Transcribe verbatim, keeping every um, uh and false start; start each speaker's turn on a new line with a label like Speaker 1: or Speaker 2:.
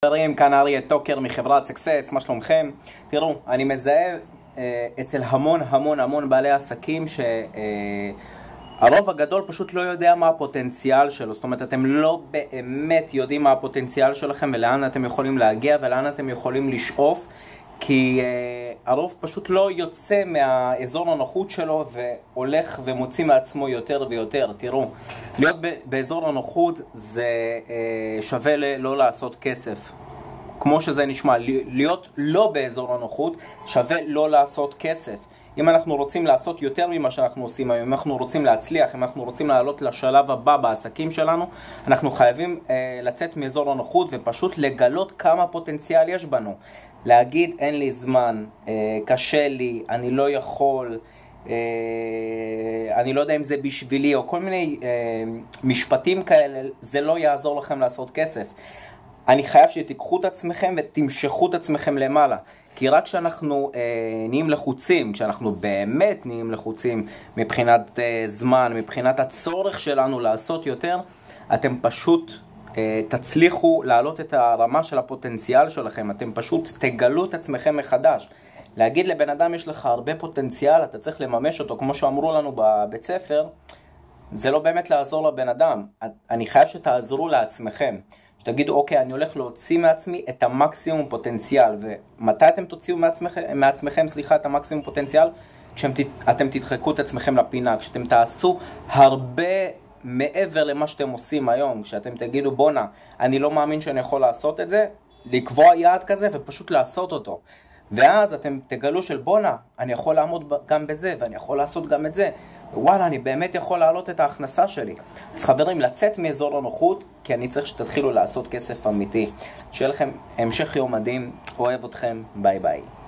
Speaker 1: חברים, כאן אריה טוקר מחברת סקסס, מה שלומכם? תראו, אני מזהה אה, אצל המון המון המון בעלי עסקים שהרוב אה, הגדול פשוט לא יודע מה הפוטנציאל שלו. זאת אומרת, אתם לא באמת יודעים מה הפוטנציאל שלכם ולאן אתם יכולים להגיע ולאן אתם יכולים לשאוף, כי uh, הרוב פשוט לא יוצא מהאזור הנוחות שלו והולך ומוציא מעצמו יותר ויותר. תראו, להיות באזור הנוחות זה uh, שווה לא לעשות כסף. כמו שזה נשמע, להיות לא באזור הנוחות שווה לא לעשות כסף. אם אנחנו רוצים לעשות יותר ממה שאנחנו עושים היום, אם אנחנו רוצים להצליח, אם אנחנו רוצים לעלות לשלב הבא בעסקים שלנו, אנחנו חייבים uh, לצאת מאזור הנוחות ופשוט לגלות כמה פוטנציאל יש בנו. להגיד אין לי זמן, אה, קשה לי, אני לא יכול, אה, אני לא יודע אם זה בשבילי, או כל מיני אה, משפטים כאלה, זה לא יעזור לכם לעשות כסף. אני חייב שתיקחו את עצמכם ותמשכו את עצמכם למעלה. כי רק כשאנחנו אה, נהיים לחוצים, כשאנחנו באמת נהיים לחוצים מבחינת אה, זמן, מבחינת הצורך שלנו לעשות יותר, אתם פשוט תצליחו להעלות את הרמה של הפוטנציאל שלכם. אתם פשוט תגלו את עצמכם מחדש. להגיד לבן אדם יש לך הרבה פוטנציאל, אתה צריך לממש אותו, כמו שאמרו לנו בבית ספר, זה לא באמת לעזור לבן אדם. אני חייב שתעזרו לעצמכם. שתגידו, אוקיי, אני הולך להוציא מעצמי את המקסימום פוטנציאל. ומתי אתם תוציאו מעצמכם, מעצמכם סליחה, את המקסימום פוטנציאל? כשאתם תדחקו את עצמכם לפינה, כשאתם תעשו הרבה מעבר למה שאתם עושים היום, כשאתם תגידו בונה, אני לא מאמין שאני יכול לעשות את זה, לקבוע יעד כזה ופשוט לעשות אותו. ואז אתם תגלו של בונה, אני יכול לעמוד גם בזה ואני יכול לעשות גם את זה. וואלה, אני באמת יכול להעלות את ההכנסה שלי. אז חברים, לצאת מאזור הנוחות, כי אני צריך שתתחילו לעשות כסף אמיתי. שיהיה לכם המשך יום מדהים, אוהב אתכם, ביי ביי.